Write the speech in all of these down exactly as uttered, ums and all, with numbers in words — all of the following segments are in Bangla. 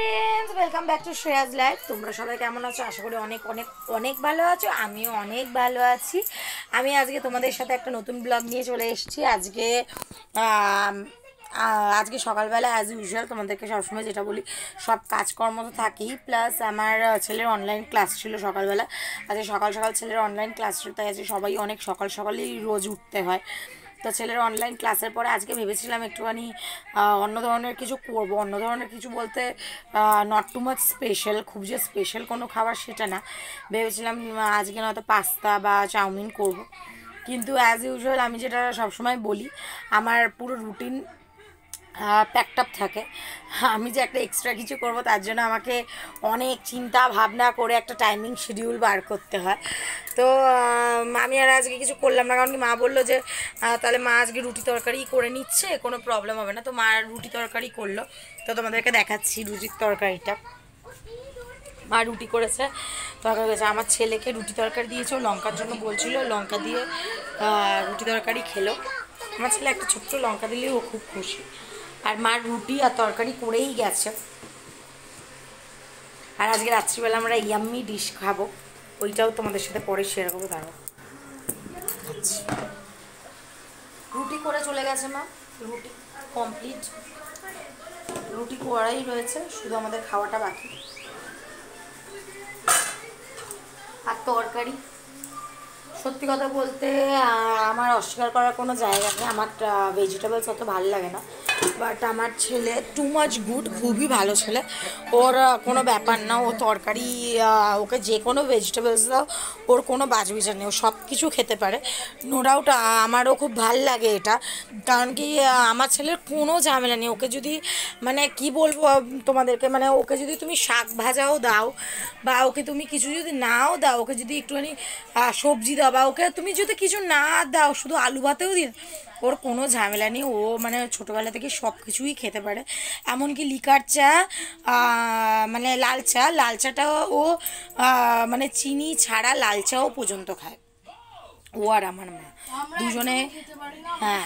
Friends welcome back to Shreya's life. তোমরা সবাই কেমন আছো? আশা করি অনেক অনেক অনেক ভালো আছো। আমিও অনেক ভালো আছি। আমি আজকে তোমাদের সাথে একটা নতুন ব্লগ নিয়ে চলে এসেছি। আজকে আজকে সকালবেলা অ্যাজ ইউজুয়াল তোমাদেরকে সবসময় যেটা বলি, সব কাজকর্ম তো থাকেই, প্লাস আমার ছেলের অনলাইন ক্লাস ছিল সকালবেলা। আজকে সকাল সকাল ছেলের অনলাইন ক্লাস ছিল, তাই আজকে সবাই অনেক সকাল সকালেই রোজ উঠতে হয়। তো ছেলের অনলাইন ক্লাসের পরে আজকে ভেবেছিলাম একটুখানি অন্য ধরনের কিছু করবো। অন্য ধরনের কিছু বলতে নট টু মাচ স্পেশাল, খুব যে স্পেশাল কোনো খাবার সেটা না। ভেবেছিলাম আজকে নয়তো পাস্তা বা চাউমিন করব, কিন্তু অ্যাজ ইউজুয়াল আমি যেটা সবসময় বলি, আমার পুরো রুটিন প্যাকড আপ থাকে। আমি যে একটা এক্সট্রা কিছু করব তার জন্য আমাকে অনেক চিন্তা ভাবনা করে একটা টাইমিং শিডিউল বার করতে হয়। তো আমি আর আজকে কিছু করলাম না, কারণ কি মা বললো যে তাহলে মা আজকে রুটি তরকারি করে নিচ্ছে, কোনো প্রবলেম হবে না। তো মা রুটি তরকারি করলো, তো তোমাদেরকে দেখাচ্ছি রুটির তরকারিটা। মা রুটি করেছে, তরকারি করেছে। আমার ছেলেকে রুটি তরকারি দিয়েছে, ও লঙ্কার জন্য বলছিল, লঙ্কা দিয়ে রুটি তরকারি খেলো। আমার ছেলে একটা ছোট্ট লঙ্কা দিলেই ও খুব খুশি। আর মার রুটি আর তরকারি করেই গেছে। আর আজকে রাত্রিবেলা আমরা ইয়াম্মি ডিশ খাবো, ওইটাও তোমাদের সাথে পরে শেয়ার করবো। দাঁড়াও, আচ্ছা রুটি করে চলে গেছে মা, রুটি কমপ্লিট, রুটি করাই রয়েছে, শুধু আমাদের খাওয়াটা বাকি। আর তরকারি সত্যি কথা বলতে আমার অস্বীকার করার কোনো জায়গা নেই, আমার ভেজিটেবলস অত ভালো লাগে না, বাট আমার ছেলে টু মাচ গুড, খুবই ভালো ছেলে। ওর কোনো ব্যাপার না, ও তরকারি ওকে যে কোনো ভেজিটেবলস দাও, ওর কোনো বাজবিচার নেই, ও সব কিছু খেতে পারে। নো ডাউট আমারও খুব ভাল লাগে এটা, কারণ কি আমার ছেলের কোনো ঝামেলা নেই। ওকে যদি মানে কি বলবো তোমাদেরকে, মানে ওকে যদি তুমি শাক ভাজাও দাও বা ওকে তুমি কিছু যদি নাও দাও, ওকে যদি একটুখানি সবজি দাও বা ওকে তুমি যদি কিছু না দাও, শুধু আলু ভাতেও দিও, ওর কোনো ঝামেলা নেই। ও মানে ছোটোবেলা থেকে সব কিছুই খেতে পারে, এমনকি লিকার চা, মানে লাল চা, লাল চাটা ও মানে চিনি ছাড়া লাল চাও পর্যন্ত খায়, ও আর আমার মা দুজনে। হ্যাঁ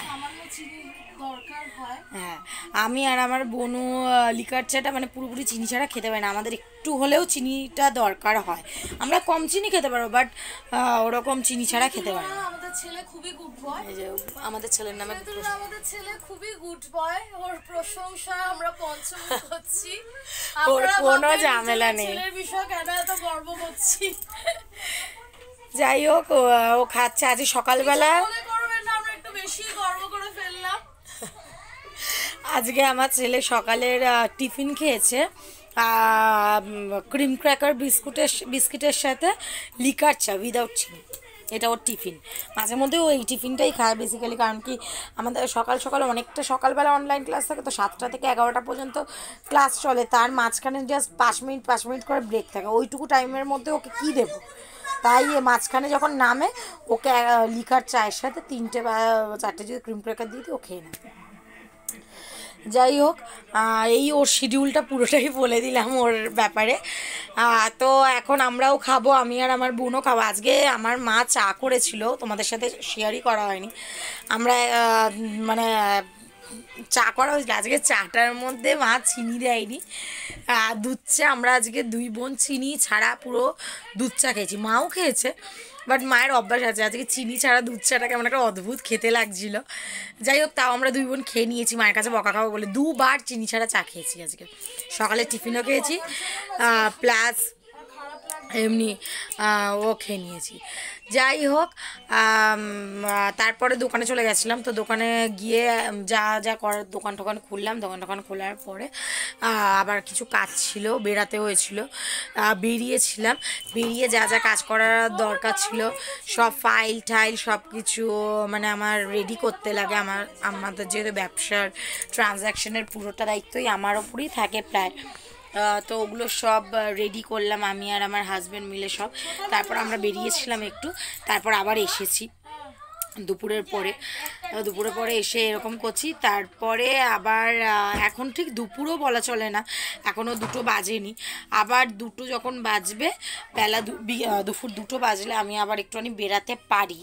হ্যাঁ, আমি আর আমার বোনু লিকার চাটা মানে পুরোপুরি চিনি ছাড়া খেতে পারি না, আমাদের একটু হলেও চিনিটা দরকার হয়। আমরা কম চিনি খেতে পারবো, বাট ওরকম চিনি ছাড়া খেতে পারি না। আমাদের ছেলে খুবই গুড বয়, এই যে আমাদের ছেলের নামে আমাদের ছেলে খুবই গুড বয়, ওর প্রশংসা আমরা পঞ্চমী করছি। ওর কোনো ঝামেলা নেই, ছেলের বিষয় কেন এত গর্ব করছি। যাই হোক ও খাচ্ছে। আজ সকালবেলা আমরা একটু বেশি গর্ব করে ফেললাম। আজকে আমার ছেলে সকালের টিফিন খেয়েছে ক্রিম ক্র্যাকার বিস্কুটের বিস্কিটের সাথে লিকার চা উইদাউট চিনি, এটা ওর টিফিন। মাঝে মধ্যে ও এই টিফিনটাই খায় বেসিক্যালি, কারণ কি আমাদের সকাল সকাল অনেকটা সকালবেলা অনলাইন ক্লাস থাকে, তো সাতটা থেকে এগারোটা পর্যন্ত ক্লাস চলে, তার মাঝখানে জাস্ট পাঁচ মিনিট পাঁচ মিনিট করে ব্রেক থাকে, ওইটুকু টাইমের মধ্যে ওকে কী দেবো, তাই মাঝখানে যখন নামে ওকে লিকার চায়ের সাথে তিনটে বা চারটে যদি ক্রিম ক্র্যাকার দিয়ে দিই ও খেয়ে নেয়। যাই হোক, এই ওর শিডিউলটা পুরোটাই বলে দিলাম ওর ব্যাপারে। তো এখন আমরাও খাবো, আমি আর আমার বোনও খাবো। আজকে আমার মা চা করেছিল, তোমাদের সাথে শেয়ারই করা হয়নি। আমরা মানে চা করা হয়েছিল, আজকে চাটার মধ্যে মা চিনি দেয়নি, দুধ চা। আমরা আজকে দুই বোন চিনি ছাড়া পুরো দুধ চা খেয়েছি, মাও খেয়েছে, বাট মায়ের অভ্যাস আছে। আজকে চিনি ছাড়া দুধ চাটা কেমন একটা অদ্ভুত খেতে লাগছিল। যাই হোক, তাও আমরা দুই বোন খেয়ে নিয়েছি, মায়ের কাছে বকা খাবো বলে দুবার চিনি ছাড়া চা খেয়েছি আজকে। সকালে টিফিনও খেয়েছি, প্লাস এমনি ও খেয়ে নিয়েছি। যাই হোক, তারপরে দোকানে চলে গেছিলাম, তো দোকানে গিয়ে যা যা করার দোকান টোকান খুললাম, দোকান টোকান খোলার পরে আবার কিছু কাজ ছিল, বেরাতে হয়েছিল, বেরিয়েছিলাম। বেরিয়ে যা যা কাজ করার দরকার ছিল সব ফাইল টাইল সব কিছু মানে আমার রেডি করতে লাগে। আমার আমাদের যেহেতু ব্যবসার ট্রানজ্যাকশনের পুরোটা দায়িত্বই আমার ওপরেই থাকে প্রায়, তো ওগুলো সব রেডি করলাম আমি আর আমার হাজব্যান্ড মিলে সব। তারপর আমরা বেরিয়েছিলাম একটু, তারপর আবার এসেছি। দুপুরের পরে দুপুরের পরে এসে এরকম করছি। তারপরে আবার এখন ঠিক দুপুরও বলা চলে না, এখনও দুটো বাজেনি। আবার দুটো যখন বাজবে, বেলা দুপুর দুটো বাজলে আমি আবার একটুখানি বেরাতে পারি।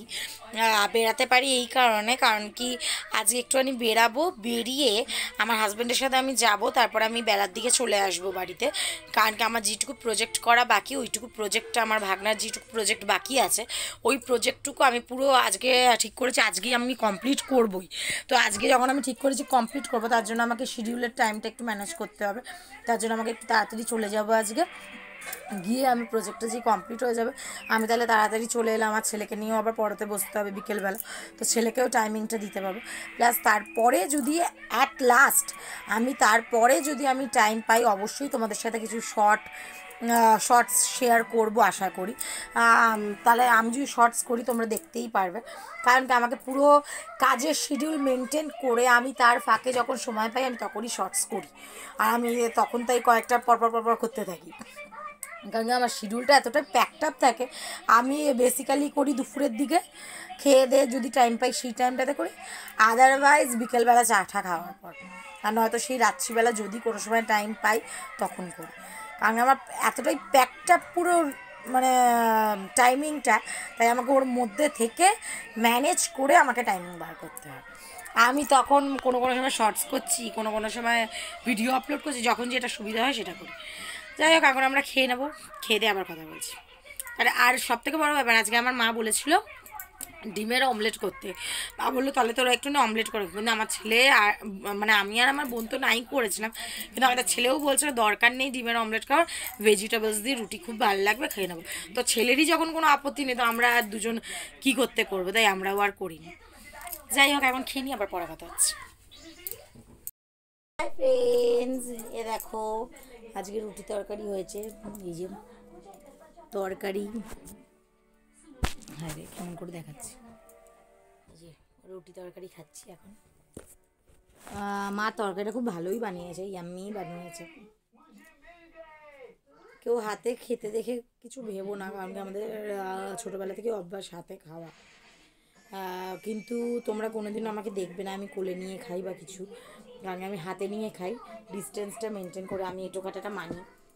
বেরাতে পারি এই কারণে, কারণ কি আজকে একটুখানি বেরাবো, বেরিয়ে আমার হাজব্যান্ডের সাথে আমি যাব, তারপর আমি বেলার দিকে চলে আসবো বাড়িতে। কারণ কি আমার যেটুকু প্রজেক্ট করা বাকি, ওইটুকু প্রজেক্টটা আমার ভাগনার যেটুকু প্রজেক্ট বাকি আছে, ওই প্রজেক্টটুকু আমি পুরো আজকে ঠিক করেছি আজকেই আমি কমপ্লিট করবই। তো আজকে যখন আমি ঠিক করেছি কমপ্লিট করবো, তার জন্য আমাকে শিডিউলের টাইমটা একটু ম্যানেজ করতে হবে। তার জন্য আমাকে একটু তাড়াতাড়ি চলে যাবো আজকে, গিয়ে আমি প্রজেক্টটা যে কমপ্লিট হয়ে যাবে আমি তাহলে তাড়াতাড়ি চলে এলাম। আমার ছেলেকে নিয়েও আবার পড়াতে বসতে হবে বিকেলবেলা, তো ছেলেকেও টাইমিংটা দিতে পারবো। প্লাস তারপরে যদি অ্যাট লাস্ট আমি তারপরে যদি আমি টাইম পাই, অবশ্যই তোমাদের সাথে কিছু শর্ট শর্টস শেয়ার করব আশা করি। তাহলে আমি যদি শর্টস করি তোমরা দেখতেই পারবে, কারণ কি আমাকে পুরো কাজের শিডিউল মেনটেন করে আমি তার ফাঁকে যখন সময় পাই আমি তখনই শর্টস করি, আর আমি তখন তাই কয়েকটা পরপর পরপর করতে থাকি। কারণ আমার শিডিউলটা এতটাই প্যাকড আপ থাকে, আমি বেসিক্যালি করি দুপুরের দিকে খেয়ে দিয়ে যদি টাইম পাই সেই টাইমটাতে করি, আদারওয়াইজ বিকেলবেলা চা টা খাওয়ার পর, আর নয়তো সেই রাত্রিবেলা যদি কোনো সময় টাইম পাই তখন করি। কারণ আমার এতটাই প্যাকড আপ পুরো মানে টাইমিংটা, তাই আমাকে ওর মধ্যে থেকে ম্যানেজ করে আমাকে টাইমিং বার করতে হবে। আমি তখন কোনো কোনো সময় শর্টস করছি, কোনো কোনো সময় ভিডিও আপলোড করছি, যখন যেটা সুবিধা হয় সেটা করি। যাই হোক, এখন আমরা খেয়ে নেবো, খেয়ে দিয়ে আবার কথা বলছি। আর আর সব থেকে বড়ো ব্যাপার, আজকে আমার মা বলেছিল ডিমের অমলেট করতে। মা বললো তাহলে তোরা একটু না অমলেট করে, কিন্তু আমার ছেলে আর মানে আমি আর আমার বোন তো নাই করেছিলাম, কিন্তু আমাদের ছেলেও বলছিল দরকার নেই ডিমের অমলেট খাওয়ার, ভেজিটেবলস দিয়ে রুটি খুব ভালো লাগবে, খেয়ে নেবো। তো ছেলেরই যখন কোনো আপত্তি নেই, তো আমরা আর দুজন কী করতে করবো, তাই আমরাও আর করিনি। যাই হোক, এখন খেয়ে নিই, আবার পরে কথা হচ্ছে। হাই ফ্রেন্ডস, এ দেখো আজকে রুটি তরকারি হয়েছে, এই যে তরকারি, হ্যাঁ রে কেমন করে দেখাচ্ছি, এই যে রুটি তরকারি খাচ্ছি এখন। মা তরকারিটা খুব ভালোই বানিয়েছে, ইয়াম্মি বানিয়েছে। কেউ হাতে খেতে দেখে কিছু ভেবো না, কারণ কি আমাদের ছোটোবেলা থেকে অভ্যাস হাতে খাওয়া, কিন্তু তোমরা কোনোদিনও আমাকে দেখবে না আমি কোলে নিয়ে খাই বা কিছু, কারণ আমি হাতে নিয়ে খাই, ডিস্টেন্সটা মেনটেন করে, আমি এটো কাটাটা মানি।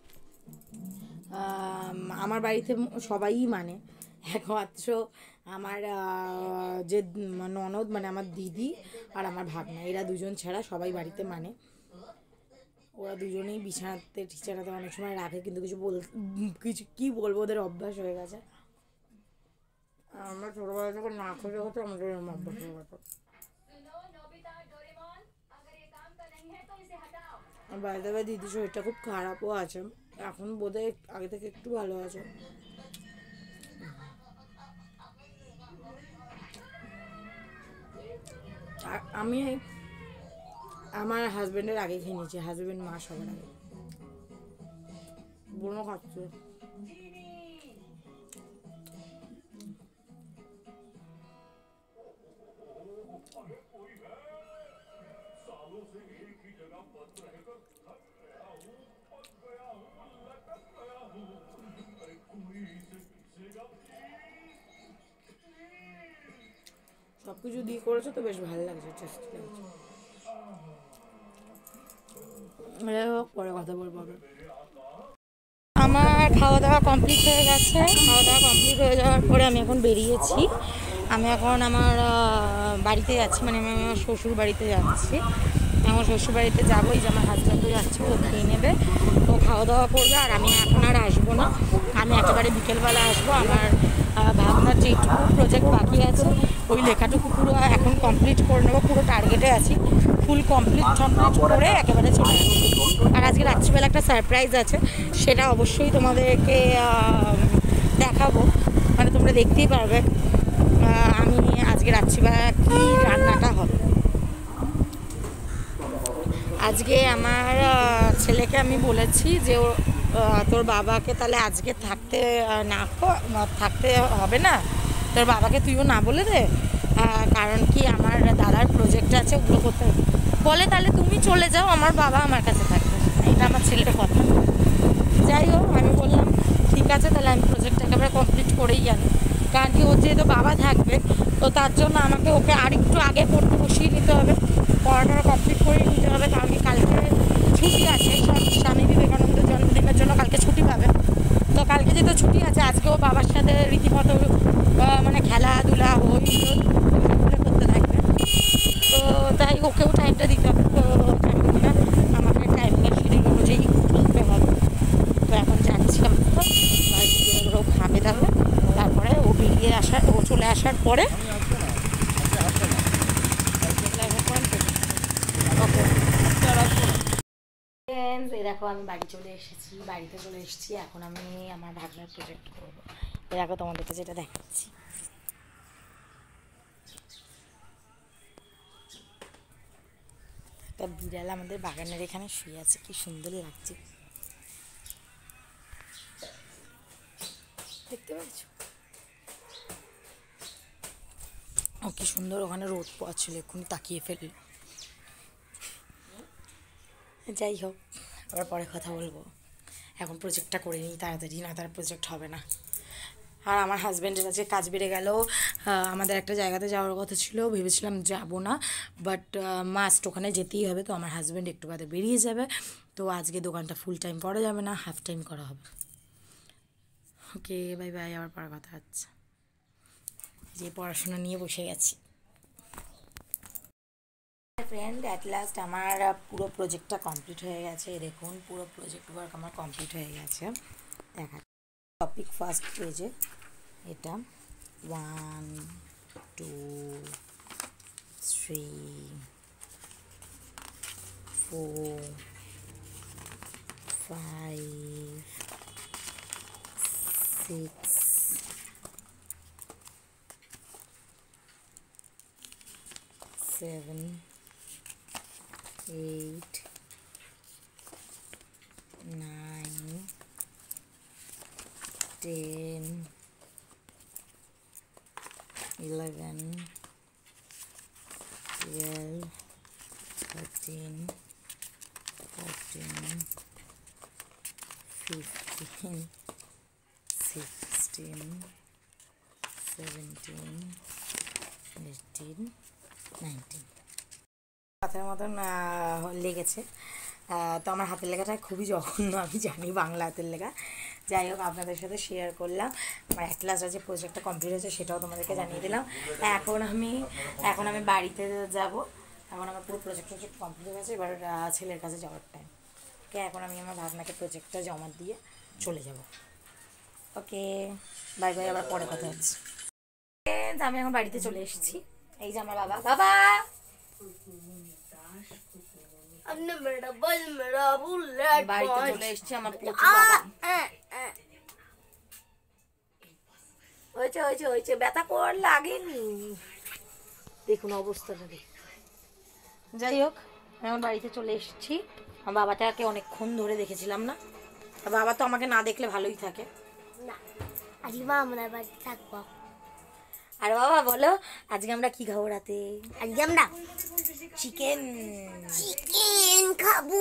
আমার বাড়িতে সবাই মানে, একমাত্র আমার যে ননদ মানে আমার দিদি আর আমার ভাগনা, এরা দুজন ছাড়া সবাই বাড়িতে মানে। ওরা দুজনেই বিছানাতে টিছানাতে অনেক সময় রাখে, কিন্তু কিছু বল কিছু কী বলবো, ওদের অভ্যাস হয়ে গেছে। আমরা ছোটোবেলা থেকে না খেতে হতো, আমাদের অভ্যাস হয়ে গেছে। বাইরে বাইরে দিদির শরীরটা খুব খারাপও আছে, এখন বোধহয় আগে থেকে একটু ভালো আছে। আর আমি আমার হাজব্যান্ডের আগে খেয়ে নিয়েছি, হাজব্যান্ড মা সবার আগে, বোনও খাচ্ছে। সব কিছু দিয়ে করেছো তো বেশ ভালো লাগছে, টেস্টি লাগছে। পরে কথা বলবো। আমার খাওয়া দাওয়া কমপ্লিট হয়ে গেছে, খাওয়া দাওয়া কমপ্লিট হয়ে যাওয়ার পরে আমি এখন বেরিয়েছি। আমি এখন আমার বাড়িতে যাচ্ছি, মানে আমি আমার শ্বশুর বাড়িতে যাচ্ছি। আমার শ্বশুর বাড়িতে যাবো, এই যে আমার হাজব্যান্ডও যাচ্ছে, ও খেয়ে নেবে, ও খাওয়া দাওয়া করবে, আর আমি এখন আর আসবো না, আমি একেবারে বিকেলবেলা আসবো। আমার ভাবনার যেটুকু প্রজেক্ট বাকি আছে ওই লেখাটুকু পুরো এখন কমপ্লিট করে নেবো, পুরো টার্গেটে আছি, ফুল কমপ্লিট কমপ্লিট করে একেবারে চলে আসবো। আর আজকে রাত্রিবেলা একটা সারপ্রাইজ আছে, সেটা অবশ্যই তোমাদেরকে দেখাবো, মানে তোমরা দেখতেই পারবে আমি আজকে রাত্রিবেলা কী রান্নাটা হবে। আজকে আমার ছেলেকে আমি বলেছি যে তোর বাবাকে তাহলে আজকে থাকতে না থাকতে হবে না, তোর বাবাকে তুইও না বলে দে, কারণ কি আমার দাদার প্রজেক্ট আছে ওগুলো করতে হবে। বলে তাহলে তুমি চলে যাও, আমার বাবা আমার কাছে থাকবে, এটা আমার ছেলের কথা। যাই হোক, আমি বললাম ঠিক আছে, তাহলে আমি প্রজেক্টটা একেবারে কমপ্লিট করেই জানি, কারণ কি ওর যেহেতু বাবা থাকবে, তো তার জন্য আমাকে ওকে আরেকটু আগে পড়তে বসিয়ে নিতে হবে, পড়াটা কমপ্লিট করে নিতে হবে। কারণ কি কালকে ছুটি আছে, সব স্বামী বিবেকানন্দের জন্মদিনের জন্য কালকে ছুটি পাবে। তো কালকে যেহেতু ছুটি আছে, আজকে ও বাবার সাথে রীতিমতো মানে খেলাধুলা হই করতে থাকবে। তো তাই ওকেও টাইমটা দিতে হবে। তো টাইমটা আমাকে টাইমিংয়ের শিডিউল অনুযায়ী চলতে হবে। তো এখন যাচ্ছি আমরা, বাড়িতে গিয়ে ওরাও খাবে তাহলে, তারপরে ও বেরিয়ে আসার ও চলে আসার পরে ওকে। এই দেখো আমি বাড়ি চলে এসেছি, বাড়িতে চলে এসেছি। এখন আমি আমার ভাগনার প্রজেক্ট করবো। এই দেখো তোমাদেরকে যেটা দেখাচ্ছি, একটা বিড়াল আমাদের বাগানের এখানে শুয়ে আছে, কি সুন্দর লাগছে দেখতে পাচ্ছ। ও কি সুন্দর ওখানে রোদ পড়ছিল, এক্ষুনি তাকিয়ে ফেলল। যাই হোক, আবার পরে কথা বলবো। এখন প্রজেক্টটা করে নিই তাড়াতাড়ি, না তার প্রজেক্ট হবে না। আর আমার হাজব্যান্ডের আজকে কাজ বেড়ে গেল। আমাদের একটা জায়গাতে যাওয়ার কথা ছিল, ভেবেছিলাম যাব না, বাট মাস্ট ওখানে যেতেই হবে। তো আমার হাজব্যান্ড একটু বাদে বেরিয়ে যাবে, তো আজকে দোকানটা ফুল টাইম করা যাবে না, হাফ টাইম করা হবে। ওকে, বাই বাই, আবার পরে কথা হচ্ছে। যে পড়াশোনা নিয়ে বসে গেছি। ফ্রেন্ড, অ্যাট লাস্ট আমার পুরো প্রজেক্টটা কমপ্লিট হয়ে গেছে। দেখুন পুরো প্রজেক্ট ওয়ার্ক আমার কমপ্লিট হয়ে গেছে। দেখা টপিক ফার্স্ট পেজে এটা one two three four five six seven, eight, nine, ten, eleven, twelve, thirteen, fourteen, fifteen, sixteen, seventeen, eighteen, nineteen. হাতের মতন লেগেছে। তো আমার হাতের লেখাটা খুবই জঘন্য, আমি জানি, বাংলা হাতের লেখা। যাই হোক, আপনাদের সাথে শেয়ার করলাম। আমার অ্যাট লাস্ট যে প্রজেক্টটা কমপ্লিট হয়েছে সেটাও তোমাদেরকে জানিয়ে দিলাম। এখন আমি এখন আমি বাড়িতে যাব। এখন আমার পুরো প্রজেক্ট প্রজেক্ট কমপ্লিট হয়ে গেছে, এবার ছেলের কাছে যাওয়ার টাইম। ওকে, এখন আমি আমার ভাগনাকে প্রজেক্টটা জমা দিয়ে চলে যাব। ওকে, বাই বাই, আবার পরে কথা হচ্ছে। আমি এখন বাড়িতে চলে এসেছি। এই যে আমার বাবা, বাবা বাড়িতে চলে এসেছি। আমার হয়েছে হয়েছে হয়েছে ব্যথা কর লাগেনি, দেখুন অবস্থাটা দেখুন। যাই হোক, এখন বাড়িতে চলে এসেছি। আমার বাবাটাকে অনেকক্ষণ ধরে দেখেছিলাম না। বাবা তো আমাকে না দেখলে ভালোই থাকে না। আজকে মা আমরা বাড়িতে থাকবো। আর বাবা বলো, আজকে আমরা কি খাবো রাতে? আজকে আমরা চিকেন চিকেন খাবো।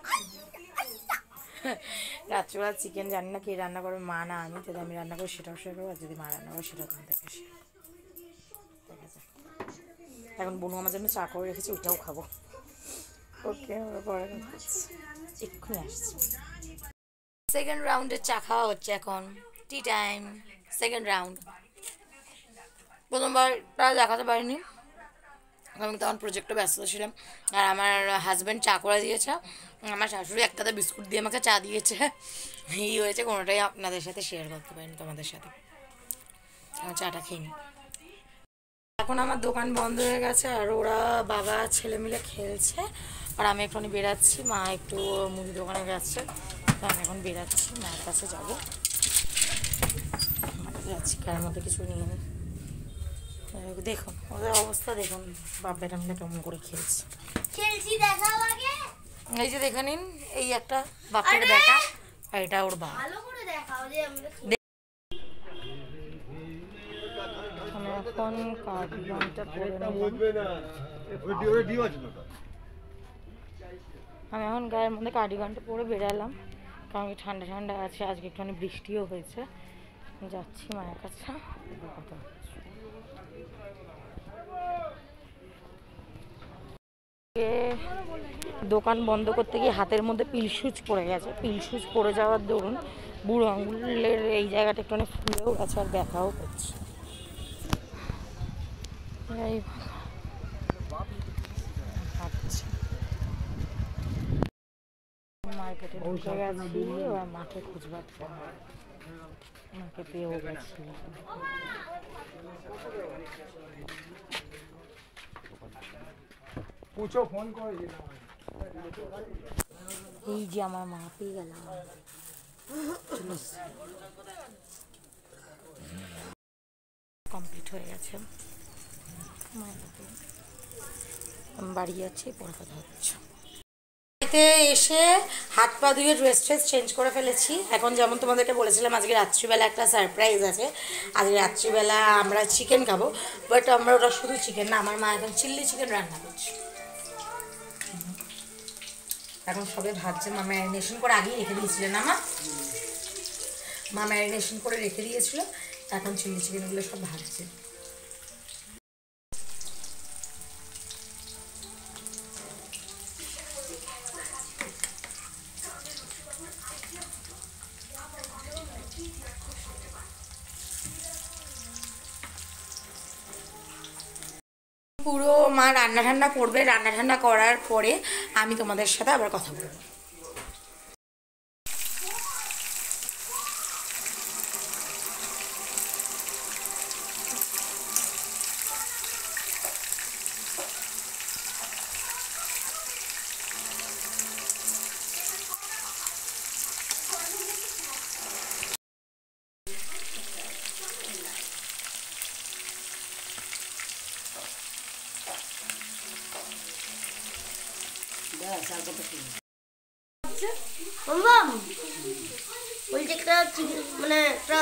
রাত্রিবেলা চিকেন জানি না কে রান্না করবে, মা না আমি। যদি আমি রান্না করি সেটাও শেয়ার করবো, আর যদি মা রান্না করে সেটাও তোমাদেরকে শেয়ার। ঠিক আছে, এখন বনু আমার জন্য চা করে রেখেছি, ওটাও খাবো। ওকে, আমরা পরে এক্ষুনি আসছি। সেকেন্ড রাউন্ডের চা খাওয়া হচ্ছে এখন, টি টাইম, সেকেন্ড রাউন্ড। প্রথমবারটা দেখাতে পারিনি, আমি তখন প্রজেক্টে ব্যস্ত ছিলাম। আর আমার হাজব্যান্ড চা করে দিয়েছে, আমার শাশুড়ি একটাতে বিস্কুট দিয়ে আমাকে চা দিয়েছে। এই হয়েছে, কোনোটাই আপনাদের সাথে শেয়ার করতে পারিনি তোমাদের সাথে। চাটা খেয়ে নি। এখন আমার দোকান বন্ধ হয়ে গেছে, আর ওরা বাবা ছেলে মিলে খেলছে, আর আমি এখানে বেরাচ্ছি। মা একটু মুদি দোকানে গেছে, তো আমি এখন বেরাচ্ছি, মায়ের কাছে যাবো। যাচ্ছি, কার মধ্যে কিছু নিয়ে নিই। দেখুন ওদের অবস্থা, দেখুন বাপ বেটা মিলে কেমন করে খেলছে। এই যে দেখে নিন, এই একটা বাপের বেটা, আর এটা ওর বাপ। আমি এখন কার্ডিগানটা পরে নিলাম। আমি এখন গায়ের মধ্যে কার্ডিগানটা পরে বেরালাম, কারণ কি ঠান্ডা ঠান্ডা আছে। আজকে একটুখানি বৃষ্টিও হয়েছে, যাচ্ছি মায়ের কাছে, কথা দোকান বন্ধ করতে গিয়ে হাতের মধ্যে পিলসুচ পড়ে গেছে। পিলসুচ পড়ে যাওয়ার দরুন বুড়ো আঙুলের এই জায়গাটা একটু ফুলেও গেছে আর ব্যথাও করছে। মার্কেটে ঢুকে গেছি, এবার মাকে খুঁজবার মাকে পেয়েও গেছি। এই যে আমার মা পেয়ে গেলাম, কমপ্লিট হয়ে গেছে। বাড়ি যাচ্ছি, পরে কথা হচ্ছে। এসে হাত পা ধুয়ে ড্রেস ট্রেস চেঞ্জ করে ফেলেছি। এখন যেমন তোমাদেরকে বলেছিলাম আজকে রাত্রিবেলা একটা সারপ্রাইজ আছে। আজকে রাত্রিবেলা আমরা চিকেন খাবো, বাট আমরা ওটা শুধু চিকেন না, আমার মা এখন চিল্লি চিকেন রান্না করছে। এখন সবে ভাবছে, মা ম্যারিনেশন করে আগেই রেখে দিয়েছিল না মা মা ম্যারিনেশন করে রেখে দিয়েছিল, এখন চিল্লি চিকেনগুলো সব ভাজছে। পুরো মা রান্না ঠান্না করবে, রান্না ঠান্না করার পরে আমি তোমাদের সাথে আবার কথা বলবো। বলছি একটা মানে একটা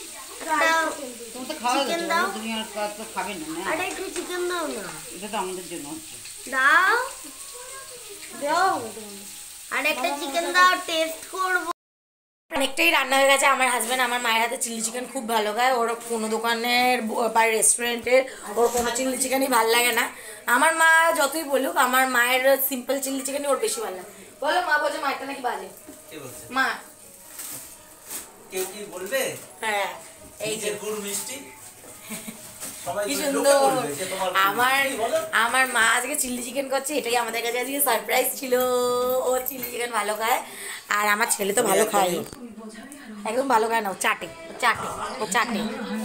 চিকেন দাও, তুমি আর তো খাবে না, আরে একটু চিকেন দাও না, এটা তো আমাদের জন্য হচ্ছে, দাও দাও, আর একটা চিকেন দাও, টেস্ট করব। অনেকটাই রান্না হয়ে গেছে। আমার হাজব্যান্ড আমার মায়ের হাতে চিলি চিকেন খুব ভালো খায়। ওর কোনো দোকানের বা রেস্টুরেন্টের ওর কোনো চিলি চিকেনই ভালো লাগে না। আমার মা যতই বলুক, আমার মায়ের সিম্পল চিলি চিকেনই ওর বেশি ভালো লাগে। বলো, মা বলছে মায়েরটা নাকি বাজে। মা কেউ কি বলবে? হ্যাঁ, এই যে গুড় মিষ্টি কি সুন্দর। আমার আমার মা আজকে চিলি চিকেন করছে, এটাই আমাদের কাছে আজকে সারপ্রাইজ ছিল। ও চিলি চিকেন ভালো খায়, আর আমার ছেলে তো ভালো খায়, একদম ভালো খায় না, ও চাটে ও চাটে ও চাটে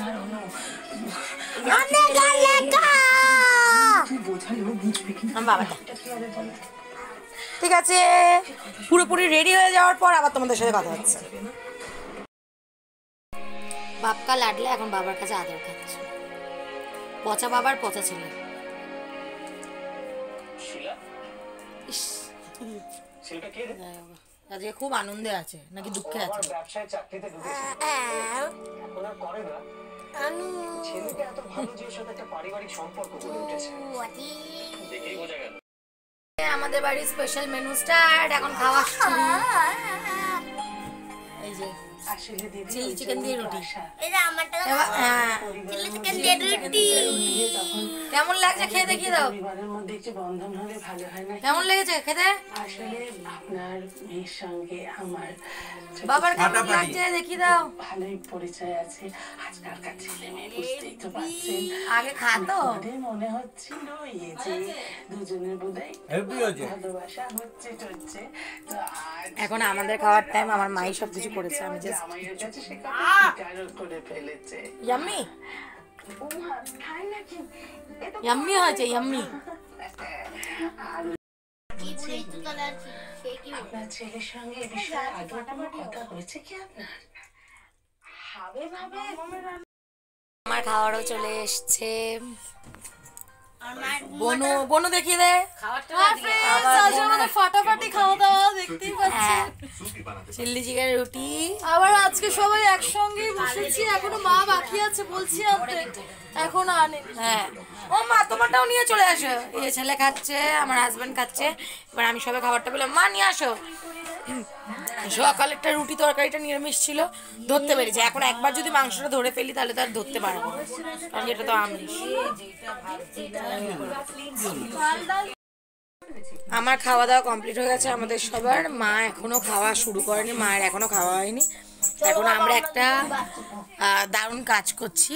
বাবাটা। ঠিক আছে, পুরোপুরি রেডি হয়ে যাওয়ার পর আবার তোমাদের সাথে কথা হচ্ছে। বাপকা লাডলে এখন বাবার কাছে আদর খাচ্ছে। পচা বাবার পচা ছেলে। আজকে খুব আনন্দে আছে নাকি দুঃখে আছে? আমাদের বাড়ির স্পেশাল মেনু স্টার্ট, এখন খাওয়া শুরু। এই যে চিলি চিকেন দিয়ে রুটি। কেমন লাগছে খেয়ে দেখিয়ে দাও। কেমন লেগেছে খেতে? বাবার কেমন লাগছে দেখিয়ে দাও। ভালোই পরিচয় আছে আজকালকার ছেলে মেয়ে, বুঝতেই তো পারছেন। আগে খাতো মনে হচ্ছিল এই যে দুজনের বোধহয় ভালোবাসা হচ্ছে টচ্ছে। এখন আমাদের খাওয়ার টাইম, আমার মাই সব কিছু করেছে, আমি জাস্ট করে ফেলেছে। ইয়াম্মি ইয়াম্মি হয়েছে, ইয়াম্মি। আপনার ছেলের সঙ্গে এ বিষয়ে আগে কোনো কথা হয়েছে কি আপনার? আমার খাওয়ারও চলে এসছে। বনু বনু দেখিয়ে দে ফাটাফাটি খাওয়া দাওয়া দেখতেই পাচ্ছেন। চিলি চিকেন রুটি। আবার আজকে সবাই একসঙ্গেই বসেছি, এখনো মা বাকি আছে বলছি আনতে, এখনো আনে। হ্যাঁ, ও মা তোমারটাও নিয়ে চলে আসো। এই ছেলে খাচ্ছে, আমার হাজবেন্ড খাচ্ছে, এবার আমি সবাই খাবারটা পেলাম। মা নিয়ে আসো। সকালে একটা রুটি তরকারিটা নিরামিষ ছিল, ধরতে পেরেছি। এখন একবার যদি মাংসটা ধরে ফেলি তাহলে তো আর ধরতে পারবো না, কারণ এটা তো আমিষ। আমার খাওয়া দাওয়া কমপ্লিট হয়ে গেছে আমাদের সবার। মা এখনো খাওয়া শুরু করেনি, মায়ের এখনো খাওয়া হয়নি। এখন আমরা একটা দারুণ কাজ করছি,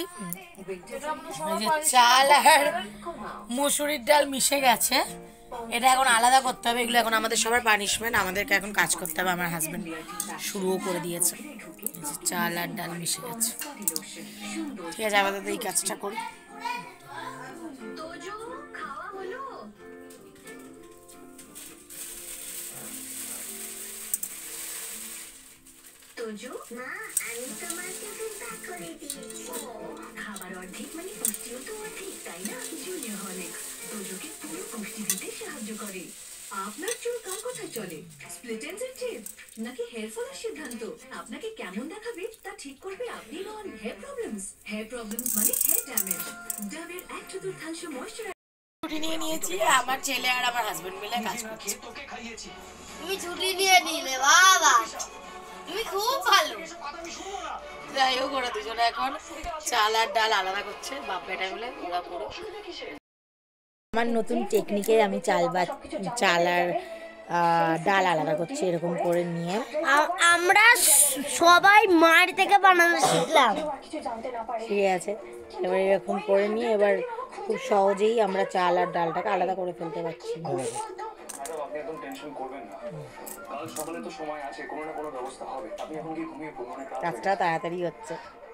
চাল আর মুসুরির ডাল মিশে গেছে, এটা এখন আলাদা করতে হবে। এগুলো এখন আমাদের সবার পানিশমেন্ট, আমাদেরকে এখন কাজ করতে হবে। আমার হাজবেন্ড শুরুও করে দিয়েছে। চাল আর ডাল মিশে গেছে, ঠিক আছে, আমাদের এই কাজটা করি। খাবার অর্ধেক মানে পুষ্টিও তো অর্ধেক, তাই না? জুনিয়র হরলিক্স তোজোকে পুরো পুষ্টি দিতে সাহায্য করে। আপনার চুল কার কথায় চলে? স্প্লিট এন্ডসের চিপ নাকি হেয়ার ফলের সিদ্ধান্ত? আপনাকে কেমন দেখাবে তা ঠিক করবে আপনি নন। হেয়ার প্রবলেমস হেয়ার প্রবলেমস মানে হেয়ার ড্যামেজ। ডাবের এক চতুর্থাংশ ময়েশ্চারাইজার ছুটি নিয়ে নিয়েছি, আমার ছেলে আর আমার হাজবেন্ড মিলে কাজ করছে। তুমি ছুটি নিয়ে নিলে বাবা, তুমি খুব ভালো। যাই হোক, ওরা দুজনে এখন চাল আর ডাল আলাদা করছে, বাপ বেটা মিলে ওরা পুরো। আমার নতুন টেকনিকে আমি চাল বা চাল আর ডাল আলাদা করছি, এরকম করে নিয়ে। আমরা সবাই মার থেকে বানানো শিখলাম, ঠিক আছে। এবার এরকম করে নিয়ে এবার খুব সহজেই আমরা চাল আর ডালটাকে আলাদা করে ফেলতে পারছি। কাজটা তাড়াতাড়ি হচ্ছে।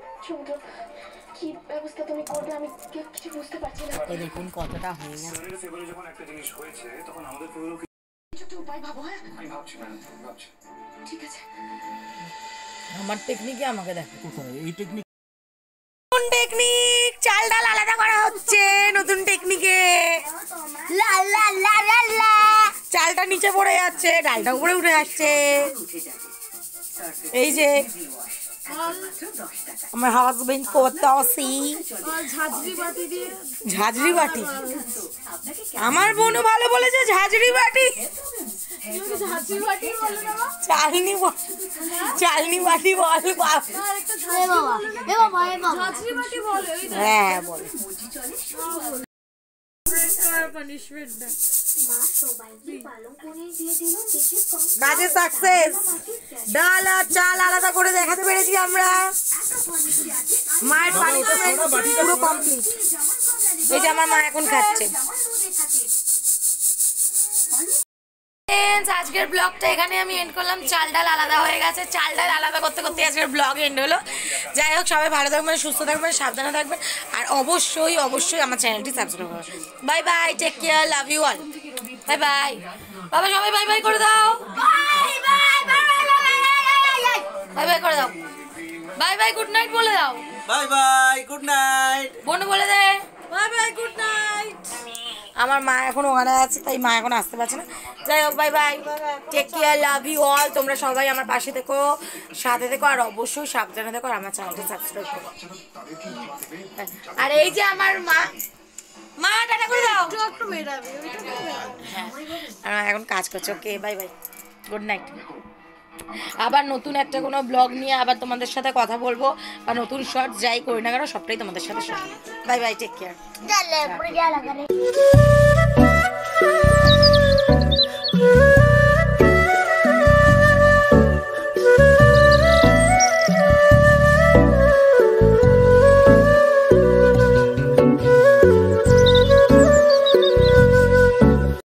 এই দেখুন কতটা হয়ে গেছে। আমার টেকনিকে আমাকে দেখো, এই টেকনিক টেকনিক চাল ডাল আলাদা করা হচ্ছে নতুন টেকনিকে। লা লা লা লা লা, চালটা নিচে পড়ে যাচ্ছে, ডালটা উপরে উঠে আসছে। এই যে আমার হাজবেন্ড করতে আসি ঝাঁঝরি বাটি। আমার বোনও ভালো বলেছে ঝাঁঝরি বাটি, চালনি চালনি বাটি বল। হ্যাঁ বল। কাজে সাকসেস, ডাল আর চাল আলাদা করে দেখাতে পেরেছি আমরা। মায়ের পানিশমেন্ট পুরো কমপ্লিট। এই যে আমার মা এখন খাচ্ছে। আজকের ব্লগটা এখানে আমি এন্ড করলাম। চাল ডাল আলাদা হয়ে গেছে, চাল ডাল আলাদা করতে করতে আজকের ব্লগ এন্ড হলো। যাই হোক, সবাই ভালো থাকবেন, সুস্থ থাকবেন, সাবধানে থাকবেন, আর অবশ্যই অবশ্যই আমার চ্যানেলটি সাবস্ক্রাইব করবেন। Bye bye, take care, love you all, bye bye. বাবা সবাই বাই বাই করে দাও, বাই বাই করে দাও, বাই বাই গুড নাইট বলে দাও, বাই বাই গুড নাইট। বোন বলে দে বাই বাই গুড নাইট। আমার মা এখন ওখানে আছে, তাই মা এখন আসতে পারছে না। যাই হোক, bye bye, take care, love you all. তোমরা সবাই আমার পাশে থেকো, সাথে থেকো, আর অবশ্যই সাবধানে থেকো, আর আমার চ্যানেলটি সাবস্ক্রাইব করো। আর এই যে আমার মা, মা টাটা করে দাও। হ্যাঁ, এখন কাজ করছে। Okay bye bye, good night. আবার নতুন একটা কোনো ব্লগ নিয়ে আবার তোমাদের সাথে কথা বলবো, বা নতুন শর্ট যাই করি না কেন সবটাই তোমাদের সাথে share. Bye bye, take care.